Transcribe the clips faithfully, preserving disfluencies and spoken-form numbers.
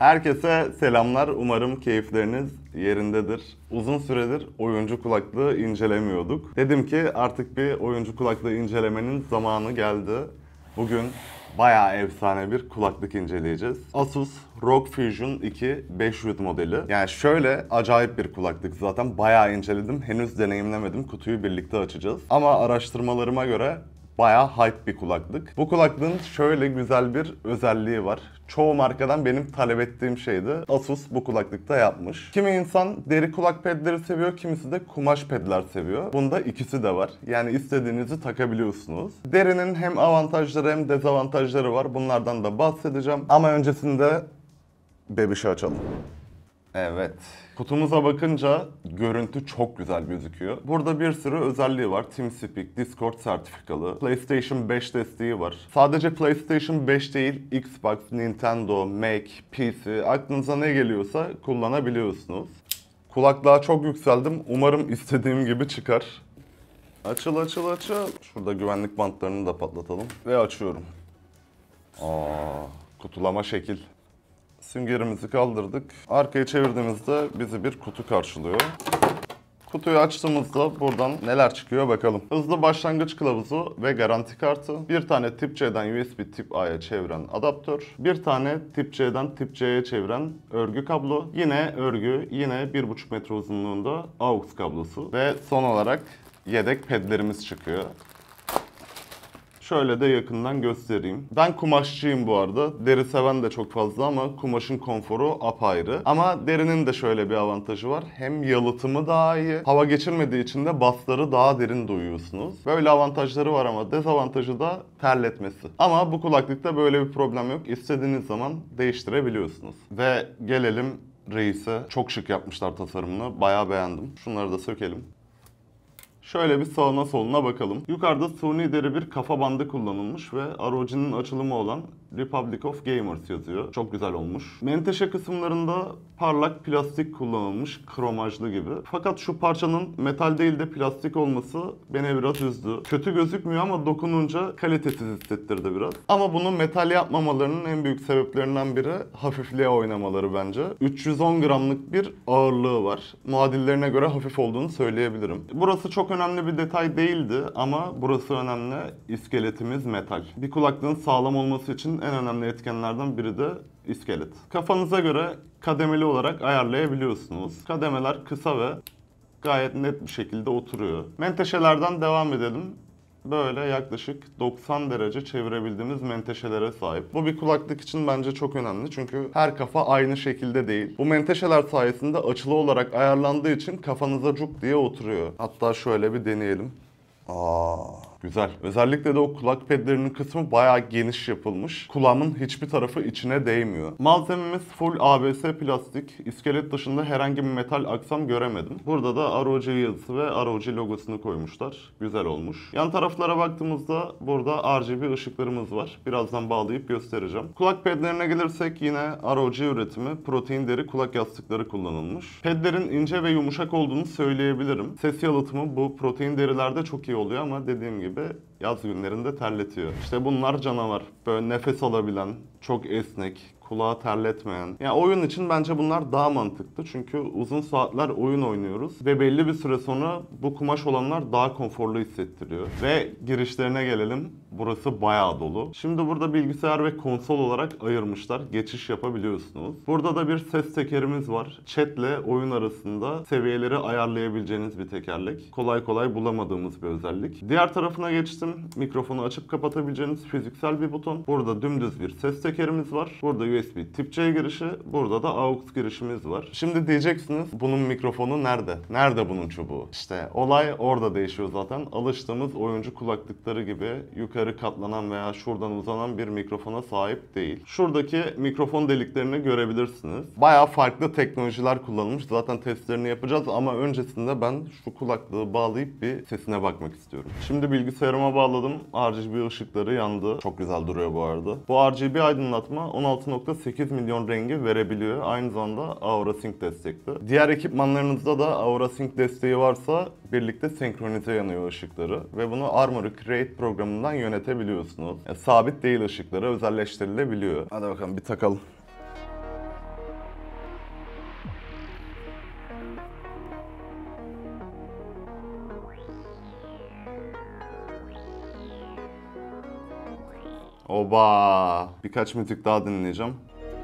Herkese selamlar. Umarım keyifleriniz yerindedir. Uzun süredir oyuncu kulaklığı incelemiyorduk. Dedim ki artık bir oyuncu kulaklığı incelemenin zamanı geldi. Bugün bayağı efsane bir kulaklık inceleyeceğiz. Asus R O G Fusion iki beş yüz modeli. Yani şöyle acayip bir kulaklık zaten. Bayağı inceledim. Henüz deneyimlemedim. Kutuyu birlikte açacağız. Ama araştırmalarıma göre bayağı hype bir kulaklık. Bu kulaklığın şöyle güzel bir özelliği var. Çoğu markadan benim talep ettiğim şeydi. Asus bu kulaklıkta yapmış. Kimi insan deri kulak pedleri seviyor, kimisi de kumaş pedler seviyor. Bunda ikisi de var. Yani istediğinizi takabiliyorsunuz. Derinin hem avantajları hem dezavantajları var. Bunlardan da bahsedeceğim. Ama öncesinde bebişi açalım. Evet. Kutumuza bakınca görüntü çok güzel gözüküyor. Burada bir sürü özelliği var. TeamSpeak, Discord sertifikalı, PlayStation beş desteği var. Sadece PlayStation beş değil, Xbox, Nintendo, Mac, P C, aklınıza ne geliyorsa kullanabiliyorsunuz. Kulaklığa çok yükseldim. Umarım istediğim gibi çıkar. Açıl açıl açıl. Şurada güvenlik bantlarını da patlatalım. Ve açıyorum. Aa, kutulama şekil. Süngerimizi kaldırdık. Arkaya çevirdiğimizde bizi bir kutu karşılıyor. Kutuyu açtığımızda buradan neler çıkıyor bakalım. Hızlı başlangıç kılavuzu ve garanti kartı. Bir tane tip C'den U S B tip A'ya çeviren adaptör. Bir tane tip C'den tip C'ye çeviren örgü kablo. Yine örgü, yine bir buçuk metre uzunluğunda A U X kablosu. Ve son olarak yedek pedlerimiz çıkıyor. Şöyle de yakından göstereyim. Ben kumaşçıyım bu arada. Deri seven de çok fazla ama kumaşın konforu apayrı. Ama derinin de şöyle bir avantajı var. Hem yalıtımı daha iyi. Hava geçirmediği için de basları daha derin duyuyorsunuz. Böyle avantajları var ama dezavantajı da terletmesi. Ama bu kulaklıkta böyle bir problem yok. İstediğiniz zaman değiştirebiliyorsunuz. Ve gelelim reise. Çok şık yapmışlar tasarımını. Bayağı beğendim. Şunları da sökelim. Şöyle bir sağına soluna bakalım. Yukarıda suni deri bir kafa bandı kullanılmış ve R O G'nin açılımı olan Republic of Gamers yazıyor. Çok güzel olmuş. Menteşe kısımlarında parlak plastik kullanılmış, kromajlı gibi. Fakat şu parçanın metal değil de plastik olması beni biraz üzdü. Kötü gözükmüyor ama dokununca kalitesiz hissettirdi biraz. Ama bunu metal yapmamalarının en büyük sebeplerinden biri hafifliğe oynamaları bence. üç yüz on gramlık bir ağırlığı var. Muadillerine göre hafif olduğunu söyleyebilirim. Burası çok önemli bir detay değildi ama burası önemli. İskeletimiz metal. Bir kulaklığın sağlam olması için en önemli etkenlerden biri de iskelet. Kafanıza göre kademeli olarak ayarlayabiliyorsunuz. Kademeler kısa ve gayet net bir şekilde oturuyor. Menteşelerden devam edelim. Böyle yaklaşık doksan derece çevirebildiğimiz menteşelere sahip. Bu bir kulaklık için bence çok önemli çünkü her kafa aynı şekilde değil. Bu menteşeler sayesinde açılı olarak ayarlandığı için kafanıza cuk diye oturuyor. Hatta şöyle bir deneyelim. Aa, güzel. Özellikle de o kulak pedlerinin kısmı bayağı geniş yapılmış. Kulağımın hiçbir tarafı içine değmiyor. Malzememiz full A B S plastik. İskelet dışında herhangi bir metal aksam göremedim. Burada da R O G yazısı ve R O G logosunu koymuşlar. Güzel olmuş. Yan taraflara baktığımızda burada R G B ışıklarımız var. Birazdan bağlayıp göstereceğim. Kulak pedlerine gelirsek yine R O G üretimi protein deri kulak yastıkları kullanılmış. Pedlerin ince ve yumuşak olduğunu söyleyebilirim. Ses yalıtımı bu protein derilerde çok iyi oluyor ama dediğim gibi yaz günlerinde terletiyor. İşte bunlar canavar. Böyle nefes alabilen, çok esnek, kulağı terletmeyen. Yani oyun için bence bunlar daha mantıklı. Çünkü uzun saatler oyun oynuyoruz. Ve belli bir süre sonra bu kumaş olanlar daha konforlu hissettiriyor. Ve girişlerine gelelim. Burası bayağı dolu. Şimdi burada bilgisayar ve konsol olarak ayırmışlar. Geçiş yapabiliyorsunuz. Burada da bir ses tekerimiz var. Chat ile oyun arasında seviyeleri ayarlayabileceğiniz bir tekerlek. Kolay kolay bulamadığımız bir özellik. Diğer tarafına geçtim. Mikrofonu açıp kapatabileceğiniz fiziksel bir buton. Burada dümdüz bir ses tekerimiz var. Burada U S B tip C girişi. Burada da A U X girişimiz var. Şimdi diyeceksiniz bunun mikrofonu nerede? Nerede bunun çubuğu? İşte olay orada değişiyor zaten. Alıştığımız oyuncu kulaklıkları gibi yukarı katlanan veya şuradan uzanan bir mikrofona sahip değil. Şuradaki mikrofon deliklerini görebilirsiniz. Bayağı farklı teknolojiler kullanılmış. Zaten testlerini yapacağız ama öncesinde ben şu kulaklığı bağlayıp bir sesine bakmak istiyorum. Şimdi bilgisayarıma bağladım. R G B ışıkları yandı. Çok güzel duruyor bu arada. Bu R G B aydınlatma on altı nokta sekiz milyon rengi verebiliyor. Aynı zamanda Aura Sync destekli. Diğer ekipmanlarınızda da Aura Sync desteği varsa birlikte senkronize yanıyor ışıkları ve bunu Armoury Create programından yönetebiliyorsunuz. Yani sabit değil ışıkları, özelleştirilebiliyor. Hadi bakalım bir takalım. Oba! Birkaç müzik daha dinleyeceğim.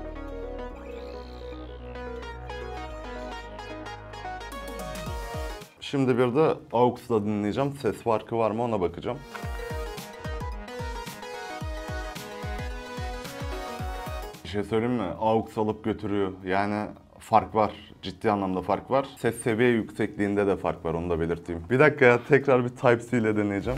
Şimdi bir de A U X'la dinleyeceğim. Ses farkı var mı ona bakacağım. Bir şey söyleyeyim mi? A U X alıp götürüyor. Yani fark var. Ciddi anlamda fark var. Ses seviye yüksekliğinde de fark var, onu da belirteyim. Bir dakika ya, tekrar bir Type-C ile deneyeceğim.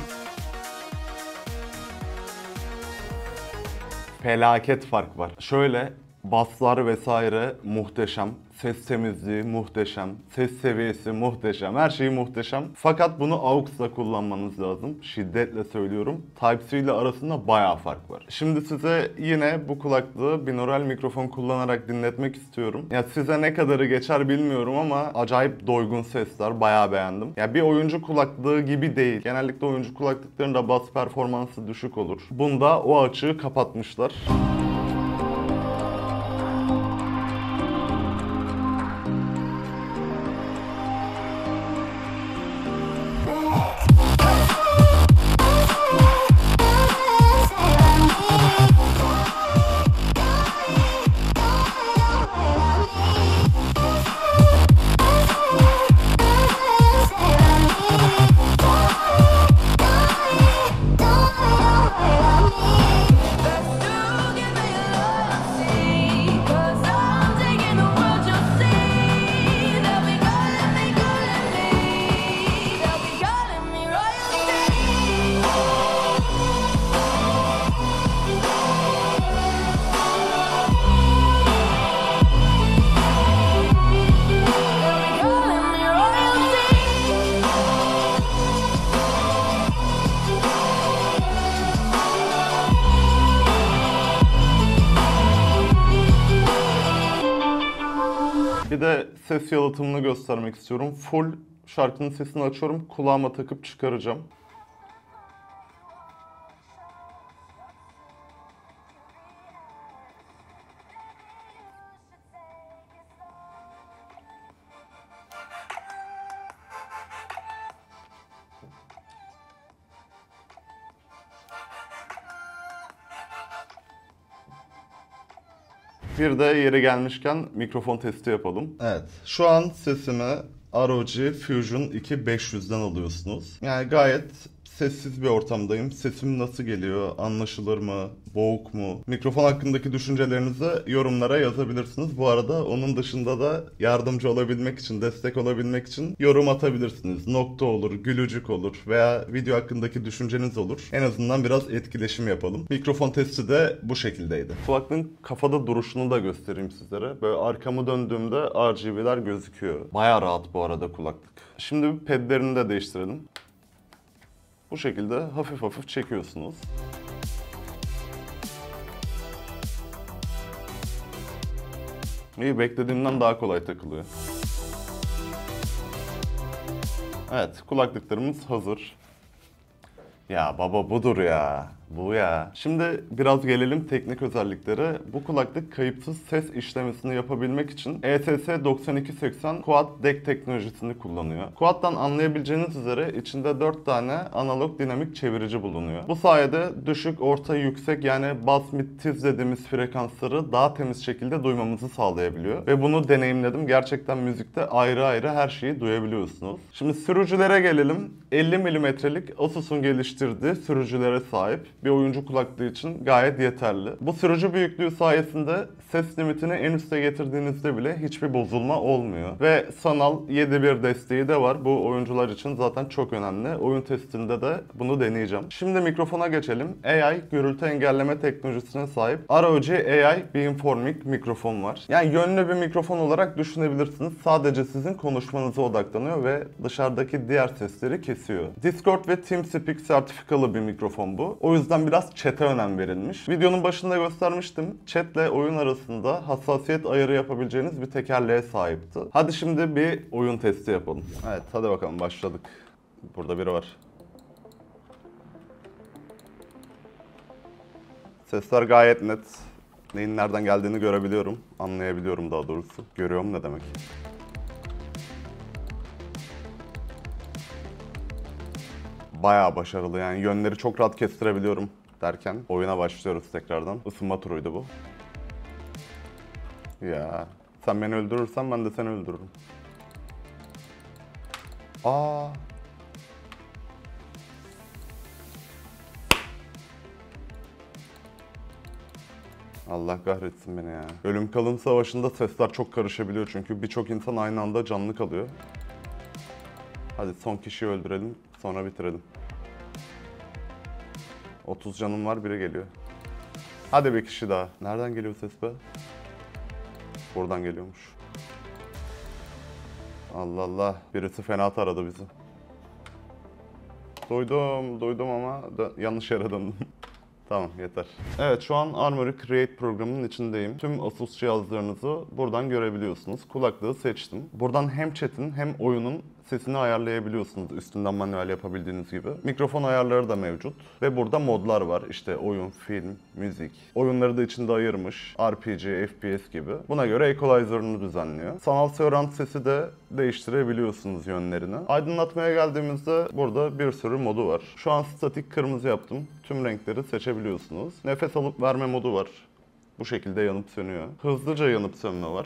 Felaket fark var. Şöyle, baslar vesaire muhteşem. Ses temizliği muhteşem. Ses seviyesi muhteşem. Her şey muhteşem. Fakat bunu A U X'la kullanmanız lazım. Şiddetle söylüyorum. Type-C ile arasında bayağı fark var. Şimdi size yine bu kulaklığı binaural mikrofon kullanarak dinletmek istiyorum. Ya size ne kadarı geçer bilmiyorum ama acayip doygun sesler. Bayağı beğendim. Ya bir oyuncu kulaklığı gibi değil. Genellikle oyuncu kulaklıklarında bas performansı düşük olur. Bunda o açığı kapatmışlar. Bir de ses yalıtımını göstermek istiyorum. Full şarkının sesini açıyorum, kulağıma takıp çıkaracağım. Bir de yeri gelmişken mikrofon testi yapalım. Evet, şu an sesimi R O G Fusion iki beş yüzden alıyorsunuz. Yani gayet sessiz bir ortamdayım. Sesim nasıl geliyor? Anlaşılır mı? Boğuk mu? Mikrofon hakkındaki düşüncelerinizi yorumlara yazabilirsiniz. Bu arada onun dışında da yardımcı olabilmek için, destek olabilmek için yorum atabilirsiniz. Nokta olur, gülücük olur veya video hakkındaki düşünceniz olur. En azından biraz etkileşim yapalım. Mikrofon testi de bu şekildeydi. Kulaklığın kafada duruşunu da göstereyim sizlere. Böyle arkamı döndüğümde R G B'ler gözüküyor. Bayağı rahat bu arada kulaklık. Şimdi bir pedlerini de değiştirelim. Bu şekilde hafif hafif çekiyorsunuz. İyi, beklediğimden daha kolay takılıyor. Evet, kulaklıklarımız hazır. Ya baba budur ya. Bu ya. Şimdi biraz gelelim teknik özelliklere. Bu kulaklık kayıpsız ses işlemesini yapabilmek için E S S doksan iki seksen Quad D E C teknolojisini kullanıyor. Quad'dan anlayabileceğiniz üzere içinde dört tane analog dinamik çevirici bulunuyor. Bu sayede düşük, orta, yüksek yani bass, mid, tiz dediğimiz frekansları daha temiz şekilde duymamızı sağlayabiliyor. Ve bunu deneyimledim. Gerçekten müzikte ayrı ayrı her şeyi duyabiliyorsunuz. Şimdi sürücülere gelelim. elli milimetrelik Asus'un geliştirdiği sürücülere sahip. Bir oyuncu kulaklığı için gayet yeterli. Bu sürücü büyüklüğü sayesinde ses limitini en üste getirdiğinizde bile hiçbir bozulma olmuyor. Ve sanal yedi bir desteği de var. Bu oyuncular için zaten çok önemli. Oyun testinde de bunu deneyeceğim. Şimdi mikrofona geçelim. A I gürültü engelleme teknolojisine sahip R O G A I Beamforming mikrofon var. Yani yönlü bir mikrofon olarak düşünebilirsiniz. Sadece sizin konuşmanıza odaklanıyor ve dışarıdaki diğer sesleri kesiyor. Discord ve TeamSpeak sertifikalı bir mikrofon bu. O yüzden biraz chat'e önem verilmiş. Videonun başında göstermiştim. Chat ile oyun arasında hassasiyet ayarı yapabileceğiniz bir tekerleğe sahipti. Hadi şimdi bir oyun testi yapalım. Evet, hadi bakalım, başladık. Burada biri var. Sesler gayet net. Neyin nereden geldiğini görebiliyorum. Anlayabiliyorum daha doğrusu. Görüyorum ne demek. Bayağı başarılı yani, yönleri çok rahat kestirebiliyorum. derken oyuna başlıyoruz tekrardan. Isınma turuydu bu. Ya sen beni öldürürsen ben de seni öldürürüm. Aa. Allah kahretsin beni ya. Ölüm kalım savaşında sesler çok karışabiliyor çünkü birçok insan aynı anda canlı kalıyor. Hadi son kişiyi öldürelim, sonra bitirelim. otuz canım var, biri geliyor. Hadi bir kişi daha. Nereden geliyor ses be? Buradan geliyormuş. Allah Allah, birisi fena taradı bizi. Duydum, duydum ama yanlış yere döndüm. Tamam, yeter. Evet, şu an Armoury Create programının içindeyim. Tüm Asus cihazlarınızı buradan görebiliyorsunuz. Kulaklığı seçtim. Buradan hem chat'in hem oyunun sesini ayarlayabiliyorsunuz. Üstünden manuel yapabildiğiniz gibi. Mikrofon ayarları da mevcut. Ve burada modlar var. İşte oyun, film, müzik. Oyunları da içinde ayırmış. R P G, F P S gibi. Buna göre equalizer'ını düzenliyor. Sanal surround sesi de değiştirebiliyorsunuz yönlerini. Aydınlatmaya geldiğimizde burada bir sürü modu var. Şu an statik kırmızı yaptım. Tüm renkleri seçebiliyorsunuz. Nefes alıp verme modu var. Bu şekilde yanıp sönüyor. Hızlıca yanıp sönme var.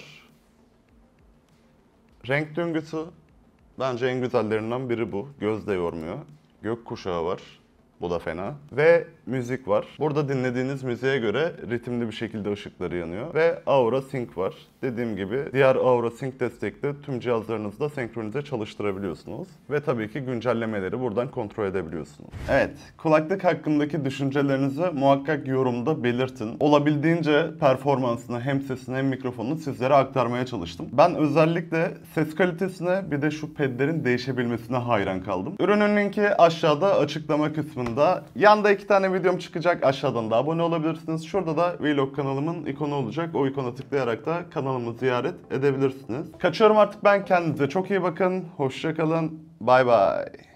Renk döngüsü bence en güzellerinden biri bu. Göz de yormuyor. Gökkuşağı var. Bu da fena. Ve müzik var. Burada dinlediğiniz müziğe göre ritimli bir şekilde ışıkları yanıyor. Ve Aura Sync var. Dediğim gibi diğer Aura Sync destekli tüm cihazlarınızda senkronize çalıştırabiliyorsunuz. Ve tabii ki güncellemeleri buradan kontrol edebiliyorsunuz. Evet, kulaklık hakkındaki düşüncelerinizi muhakkak yorumda belirtin. Olabildiğince performansını hem sesini hem mikrofonunu sizlere aktarmaya çalıştım. Ben özellikle ses kalitesine bir de şu pedlerin değişebilmesine hayran kaldım. Ürünün linki aşağıda açıklama kısmında. Yanda iki tane videom çıkacak. Aşağıdan da abone olabilirsiniz. Şurada da Vlog kanalımın ikonu olacak. O ikona tıklayarak da kanalımı ziyaret edebilirsiniz. Kaçıyorum artık ben. Kendinize çok iyi bakın. Hoşça kalın. Bay bay.